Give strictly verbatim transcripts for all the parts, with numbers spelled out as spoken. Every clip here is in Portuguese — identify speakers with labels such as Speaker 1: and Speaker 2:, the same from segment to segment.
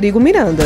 Speaker 1: Rodrigo Miranda.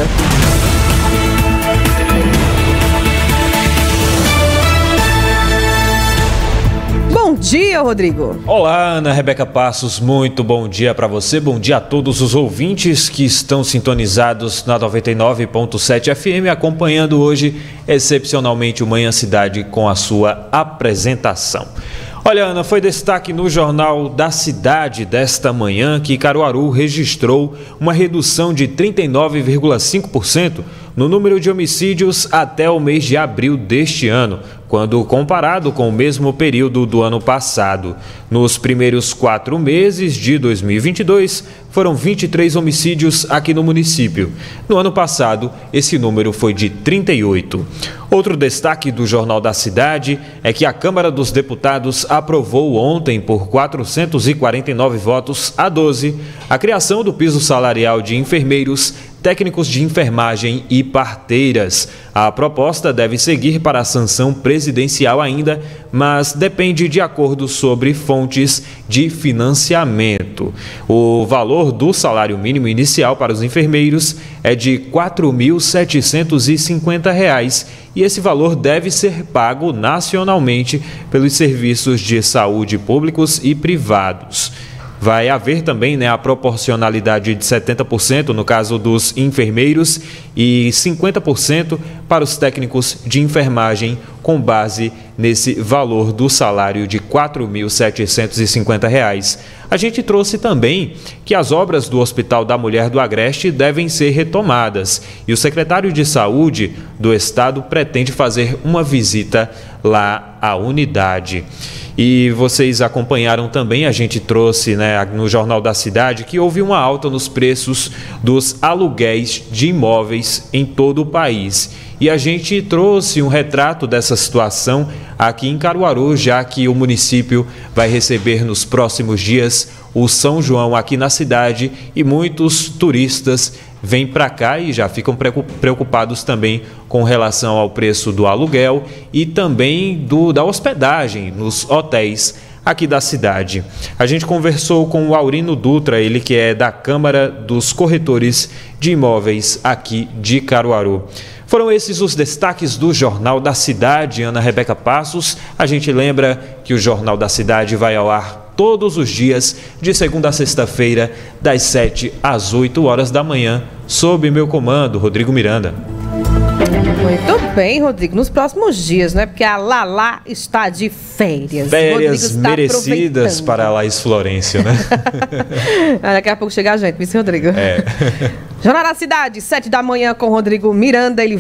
Speaker 1: Bom dia, Rodrigo.
Speaker 2: Olá, Ana Rebeca Passos, muito bom dia para você, bom dia a todos os ouvintes que estão sintonizados na noventa e nove ponto sete F M, acompanhando hoje, excepcionalmente, o Manhã Cidade com a sua apresentação. Olha, Ana, foi destaque no Jornal da Cidade desta manhã que Caruaru registrou uma redução de trinta e nove vírgula cinco por cento no número de homicídios até o mês de abril deste ano, quando comparado com o mesmo período do ano passado. Nos primeiros quatro meses de dois mil e vinte e dois, foram vinte e três homicídios aqui no município. No ano passado, esse número foi de trinta e oito. Outro destaque do Jornal da Cidade é que a Câmara dos Deputados aprovou ontem, por quatrocentos e quarenta e nove votos a doze, a criação do piso salarial de enfermeiros, técnicos de enfermagem e parteiras. A proposta deve seguir para a sanção presidencial ainda, mas depende de acordo sobre fontes de financiamento. O valor do salário mínimo inicial para os enfermeiros é de quatro mil setecentos e cinquenta reais e esse valor deve ser pago nacionalmente pelos serviços de saúde públicos e privados. Vai haver também, né, a proporcionalidade de setenta por cento no caso dos enfermeiros e cinquenta por cento para os técnicos de enfermagem, com base nesse valor do salário de quatro mil setecentos e cinquenta reais. A gente trouxe também que as obras do Hospital da Mulher do Agreste devem ser retomadas e o secretário de Saúde do Estado pretende fazer uma visita lá à unidade. E vocês acompanharam também, a gente trouxe, né, no Jornal da Cidade, que houve uma alta nos preços dos aluguéis de imóveis em todo o país. E a gente trouxe um retrato dessa situação aqui em Caruaru, já que o município vai receber nos próximos dias o São João aqui na cidade e muitos turistas vêm para cá e já ficam preocupados também com relação ao preço do aluguel e também do, da hospedagem nos hotéis aqui da cidade. A gente conversou com o Aurino Dutra, ele que é da Câmara dos Corretores de Imóveis aqui de Caruaru. Foram esses os destaques do Jornal da Cidade, Ana Rebeca Passos. A gente lembra que o Jornal da Cidade vai ao ar todos os dias, de segunda a sexta-feira, das sete às oito horas da manhã, sob meu comando, Rodrigo Miranda.
Speaker 1: Muito bem, Rodrigo. Nos próximos dias, né? Porque a Lala está de férias.
Speaker 2: Férias merecidas para a Laís Florencio, né?
Speaker 1: Daqui a pouco chega a gente, viu, Rodrigo?
Speaker 2: É.
Speaker 1: Jornal da Cidade, sete da manhã com Rodrigo Miranda. Ele